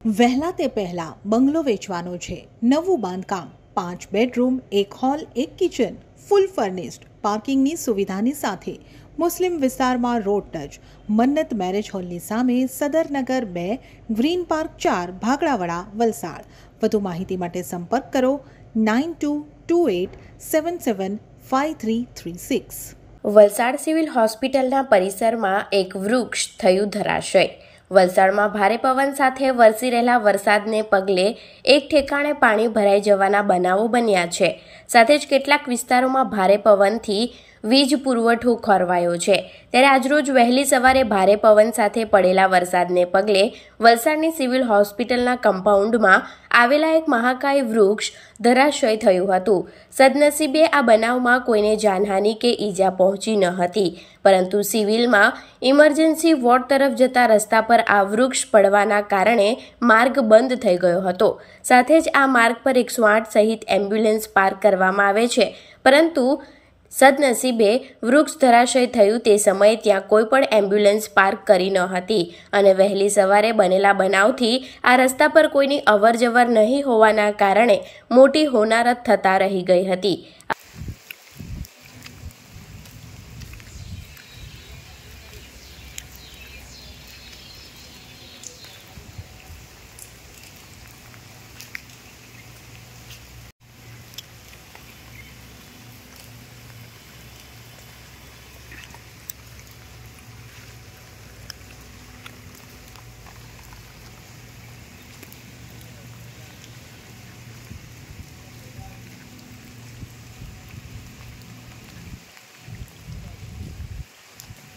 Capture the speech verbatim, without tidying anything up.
વહેલા તે પહેલા બંગલો વેચવાનો છે. નવું બાંધકામ, પાંચ બેડરૂમ, એક હોલ, એક કિચન, ફૂલ ફર્નિશ્ડ, પાર્કિંગની સુવિધાની સાથે મુસ્લિમ વિસ્તારમાં રોડ ટચ, મન્નત મેરેજ હોલની સામે, સદરનગર બે, ગ્રીન પાર્ક ચાર, ભાગડાવાડા, વલસાડ. વધુ માહિતી માટે સંપર્ક કરો nine two two eight seven seven five three three six. Valsad civil હોસ્પિટલના પરિસરમાં એક વૃક્ષ થયું ધરાશય. વલસાડમાં ભારે પવન સાથે વરસી રહેલા વરસાદને પગલે એક ઠેકાણે પાણી ભરાઈ જવાના બનાવો બન્યા છે. સાથે જ કેટલાક વિસ્તારોમાં ભારે પવનથી વીજ પુરવઠો ખોરવાયો છે. ત્યારે આજરોજ વહેલી સવારે ભારે પવન સાથે પડેલા વરસાદને પગલે વલસાડની સિવિલ હોસ્પિટલના કમ્પાઉન્ડમાં આવેલા એક મહાકાય વૃક્ષ ધરાશય થયું હતું. સદનસીબે આ બનાવમાં કોઈને જાનહાનિ કે ઈજા પહોંચી ન હતી, પરંતુ સિવિલમાં ઇમરજન્સી વોર્ડ તરફ જતા રસ્તા પર આ વૃક્ષ પડવાના કારણે માર્ગ બંધ થઈ ગયો હતો. સાથે જ આ માર્ગ પર એકસો આઠ સહિત એમ્બ્યુલન્સ પાર્ક કરવામાં આવે છે, પરંતુ સદનસીબે વૃક્ષ ધરાશય થયું તે સમયે ત્યાં કોઈ પણ એમ્બ્યુલન્સ પાર્ક કરી ન હતી અને વહેલી સવારે બનેલા બનાવથી આ રસ્તા પર કોઈની અવરજવર નહીં હોવાના કારણે મોટી હોનારત થતા રહી ગઈ હતી.